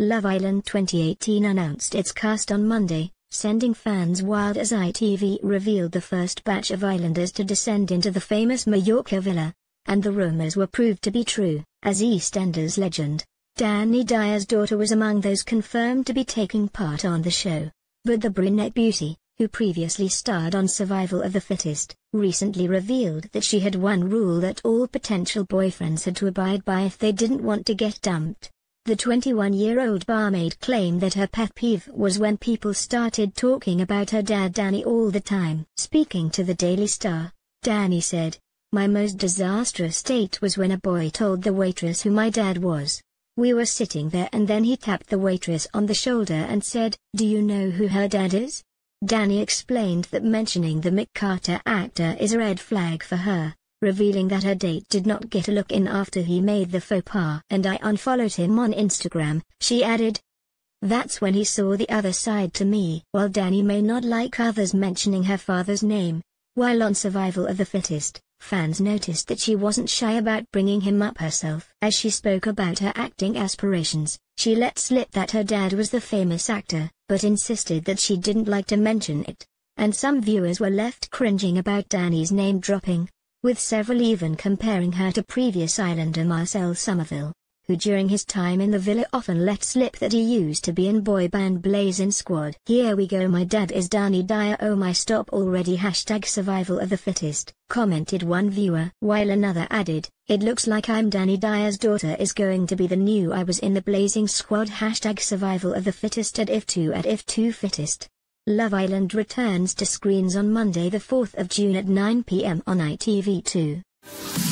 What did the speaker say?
Love Island 2018 announced its cast on Monday, sending fans wild as ITV revealed the first batch of islanders to descend into the famous Mallorca villa, and the rumours were proved to be true, as EastEnders legend Danny Dyer's daughter was among those confirmed to be taking part on the show. But the brunette beauty, who previously starred on Survival of the Fittest, recently revealed that she had one rule that all potential boyfriends had to abide by if they didn't want to get dumped. The 21-year-old barmaid claimed that her pet peeve was when people started talking about her dad Danny all the time. Speaking to the Daily Star, Danny said, "My most disastrous date was when a boy told the waitress who my dad was. We were sitting there and then he tapped the waitress on the shoulder and said, 'Do you know who her dad is?'" Danny explained that mentioning the Mick Carter actor is a red flag for her, revealing that her date did not get a look in after he made the faux pas. "And I unfollowed him on Instagram," she added. "That's when he saw the other side to me." While Danny may not like others mentioning her father's name, while on Survival of the Fittest, fans noticed that she wasn't shy about bringing him up herself. As she spoke about her acting aspirations, she let slip that her dad was the famous actor, but insisted that she didn't like to mention it, and some viewers were left cringing about Danny's name dropping, with several even comparing her to previous Islander Marcel Somerville, who during his time in the villa often let slip that he used to be in boy band Blazing Squad. "Here we go, my dad is Danny Dyer, oh my stop already #Survival of the Fittest," commented one viewer, while another added, "It looks like I'm Danny Dyer's daughter is going to be the new I was in the Blazing Squad #Survival of the Fittest at if2 Fittest." Love Island returns to screens on Monday the 4th of June at 9 p.m. on ITV2.